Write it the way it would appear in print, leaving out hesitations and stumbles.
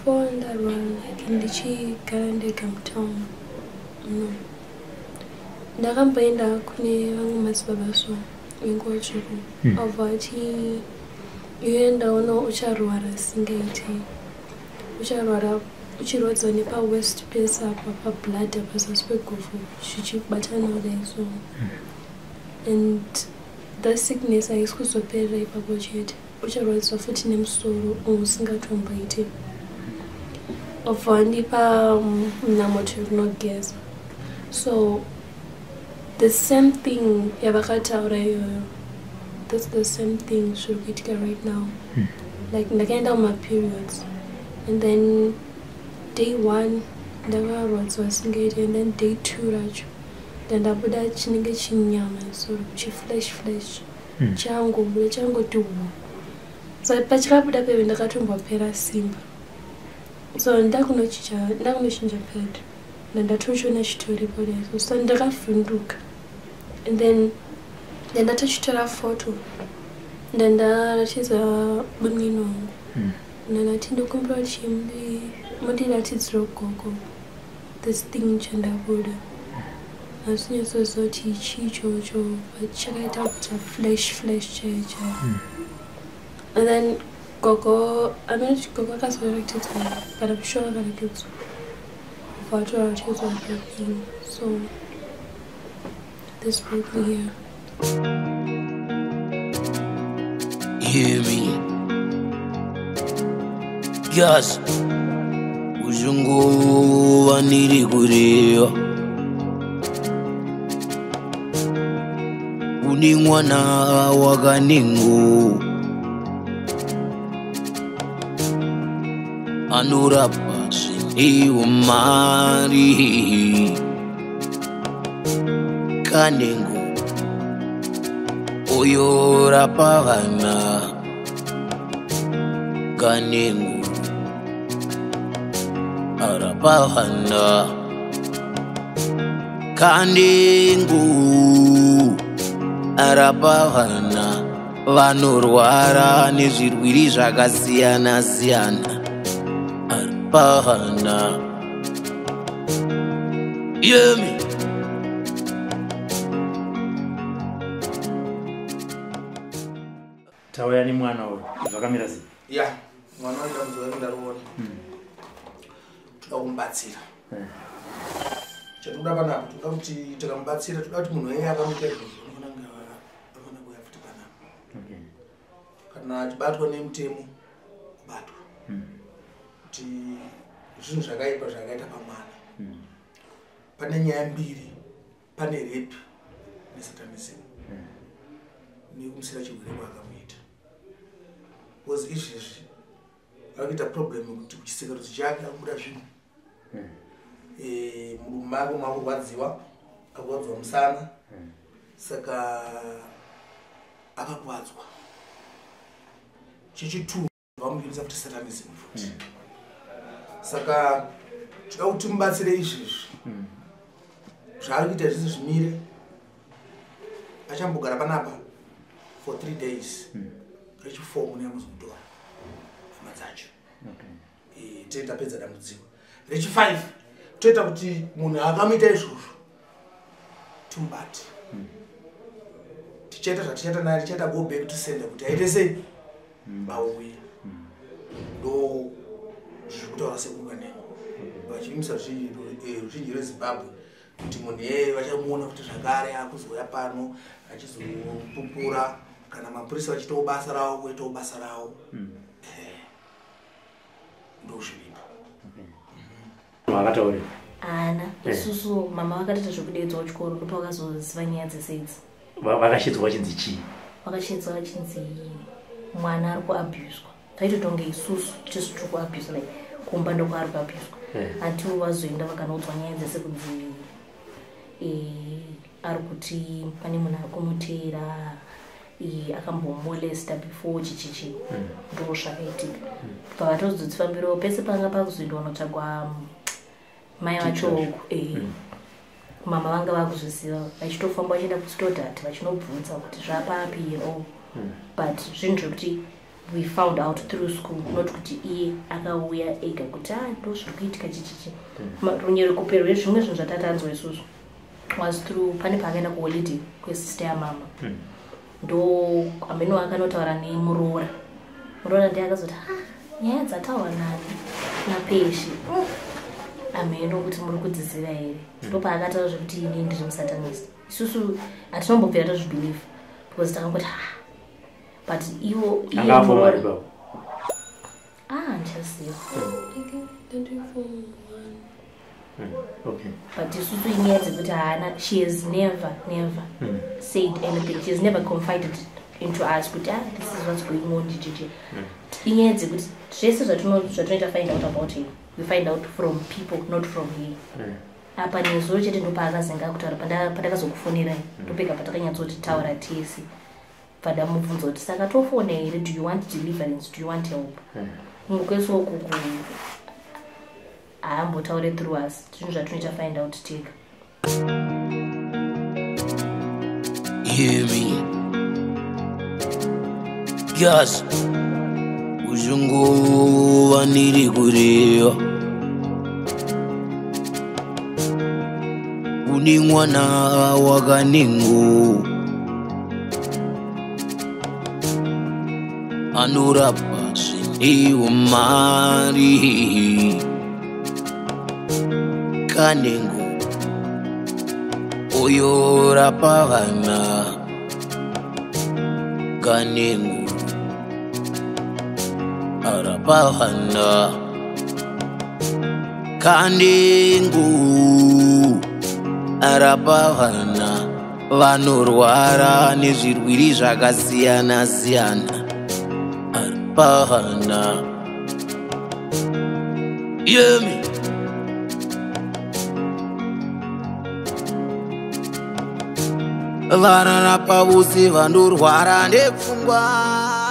before that one, like in the Kanengo town. No. Ndakaenda kune vamwe madzibaba so ingotsvuku obva ati uendaona ucharwara singaiti ucharwara uchirwadziwa nepa-west place apa pablood pazasi peguvhu zvichibatana kudai so and that sickness haisi kuzoperera ipapo chete ucharwadziwa futi nemusoro usingatomboiti obva ndipa namoto rinogeza so the same thing yavakataura iyoyo that's the same thing zviri kuitika right now like ndakaenda mumaperiods and then day 1 ndakarwadziwa singaiti and then day 2 racho ndandabuda chinenge chinyama so chiflesh changobuda changoti hu so pachikabuda peve ndakatombopera simba so ndakunochinja pad ndatochiona chitori podaiso so ndakavhunduka and then ndatochitora photo ndandaratidza bunini wangu ndandati ndokumbira kuti mundiratidzira gogo this thing chandabuda asi nyatsoziva kuti ichi ichocho chakaita kuita flesh chaicho and then gogo anoti gogo akazoratidza kana kushora akaratidzwa so this brought me here. Hear me, yes. Uzungu waniri kurewa, uni mwana wa Kanengo, anorapa iwo mari Kanengo oyo rapa vana Kanengo arapa vana Kanengo arapa vana vanorwara nezvirwiri zvakasiyana siyana Bahana, hear me. Tawaya ni mwana uyu, zvakamira sei? Yeah, mwana wangu ndaruona. Tukamubatsira. Chatoda panapa, toda kuti tikamubatsira, toda kuti munhu weye akamuita izvo, unofana kuuya futi panapa. Okay. Kana tibatwa nemutemo, kubatwa. Kuti zvinhu zvakaipa zvakaita pamwana pane nyaya mbiri, pane rape nesatanism nekumusira chirwere kwakamuita because izvezvi akuita problem kuti kuchisekerosi chake akubuda zvinhu murume ako makurwadziwa musana saka akakwadzwa chechitu vamuvirisa kuti satanism futi saka tinoda kuti mubatsire izvezvi zvaari kuita zvese zvimire achambogara panapa for 3 days rechifomu neamuzomutora hama dzacho toita pedza dambudziko rechi5 toita kuti munhu akamuita izvozvo timubate tichaita zvatichaita naye tichaita go back to sender kuti aite sei bauya ndo zviri kutaura sekukanengo vachimisa ruzhinji rwezimbabwe kuti munhu yeye vachamuona kuti zvakare akuzoya pano achizopupura kana mapurisa vachitawo basa ravo kuitawo basa ravo ndo zviripo vakataura ana isusu mama vakatoita zvokudedzwa kuchikoro ndipo vakazoziva nyaya dzese idzi vakashidzwa vachinzi chii vakashidzwa vachinzi mwana ari kuabhuswa taitotonge isusu tisu tiri kuabhuswa like kumba ndoko ari kuabhuswa until vazoenda vakanoudzwa nyaya dzese kunzi ari kuti pane munhu ari kumuteera akambomolesta before chichichi ndo zvakaitika pakatozodzifambirawo pese panga pakuzoenda unotsvagwa mai vacho mama vanga vakuzviziva vachitofamba vachienda kustodhati vachinobvunza kuti zvapapiro but zvinhu zvekuti we found out through school, not kuti iye akauya ega kuti ndo zviri kuitika chichichi. Runyero kupero zvimwe zvinhu zvatatanzwa isusu was through pane paakaenda kuholiday kwesister yamama. Ndo ameno akanotaura nemuroora. Muroora ndiye akazoti nyaya dzataura nani napeshi. Ameno kuti muri kudzidzira here. Ndo paakataura zvekuti ini ndiri musatanist. Isusu atinombobvira tozvibelieve because takangoti but iwo ndichaziva. Okay. But isusu inyaya dzekuti haana, she has never said anything. She has never confided into us kuti this is what's going on chichichi. Inyaya dzekuti zvese zvatoita find out about him, we find out from people, not from him. Apa nezuro chete ndo paakazenga kutaura pandakazokufonera ndopega patakanyatsoti taura tese. Padamubvunza kuti saka tofona here, do you want deliverance, do you want help? Mukweso kuku haambotaure through us, zvinhu zvatinoita find out tega. Hear me. Yes. Ujungu niri kureyo. Uni mwana wa Kanengo. Anorapa zvindiwo mari. Kanengo oyo rapa vana. Kanengo arapa vana. Kanengo arapa vana vanorwara nezvirwiri zvakasiyana siyana. Arapa vana. Hear me. Vararapa vose vanorwara nepfungwa.